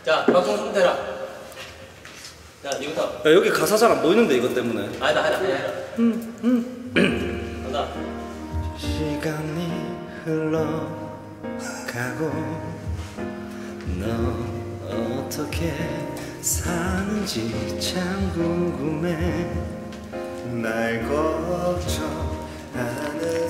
자, 방송 손대라. 자, 니부터. 야, 여기 가사 잘 안 보이는데 이것 때문에. 아니다. 간다. 시간이 흘러가고 너 어떻게 사는지 참 궁금해. 날 걱정하는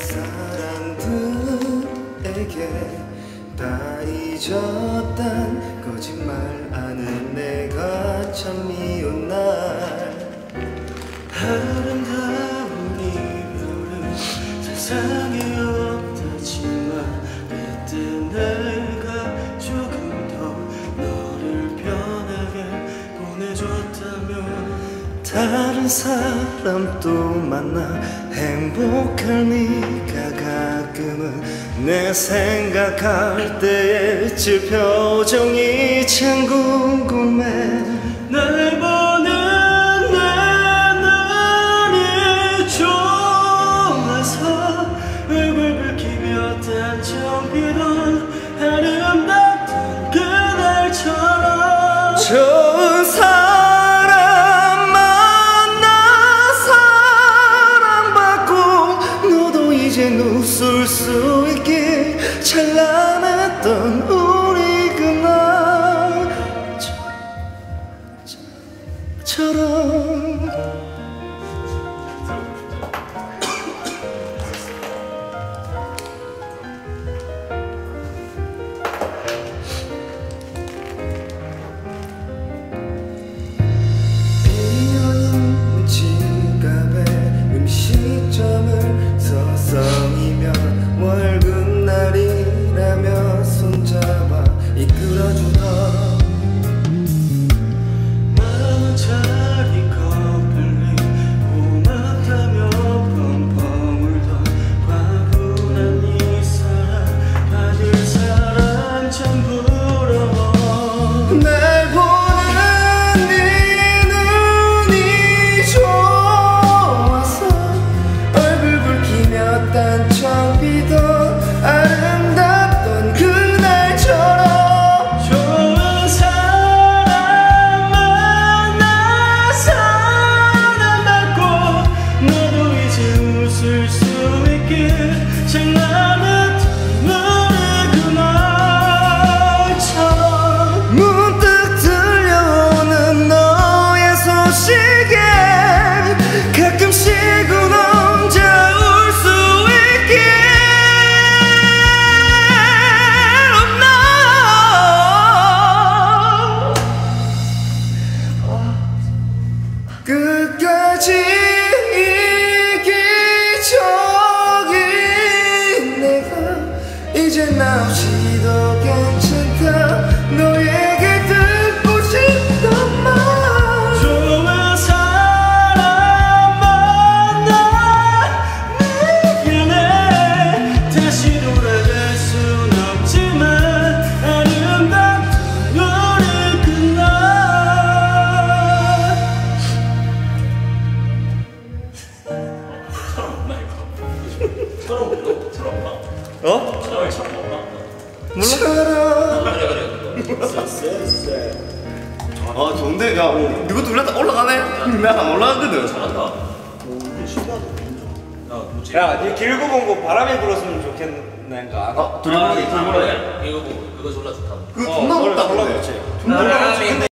사람들에게 다 잊었단 거짓말하는 내가 참 미운 날. 아름다운 이별은 세상에 없다지만 그때 내가 조금 더 너를 편하게 보내줬다면 다른 사람도 만나 행복하니까 가끔은 내 생각할 때의 질 표정이 참 궁금해. 날 보는 내 눈이 좋아서 얼굴 붉히며 단청 피던 아름답던 그날처럼 좋은 사람 만나 사랑받고 너도 이젠 웃을 수 있게 찬란했던 우리 그날처럼. 비어있는 지갑에 음식점을 서성이며 월급날이라며 손잡아 이끌어주던 만원짜리 커플링 고맙다며 펑펑 울던 과분한 이 사랑 받을 사람 참 부러워. 날 보는 네 눈이 좋아서 얼굴 붉히며 단청 피던 아름답던 그날처럼 좋은 사람 만나 사랑받고 너도 이제 웃을 수 있게 찬란했던 우리 그날처럼. 문득 들려오는 너의 소식에 가끔씩은 혼자 울 수 있게. 끝까지 이기적인 내가 이제 나 없이도 괜찮다 너에게 듣고 싶단 말. 좋은 사람 만나 미안해 다시 돌아갈 순 없지만 아름답던 우리 그날. 어? 몰라? 아 좋은데? 야 이것도 올라가네? 내가 안 올라갔거든. 잘한다. 야, 니 길고 본 거 바람이 불었으면 좋겠는가? 둘이 이거 보고 그거 졸라 좋다. 그거 존나 높다. 졸라 좋지. 존나 좋겠네.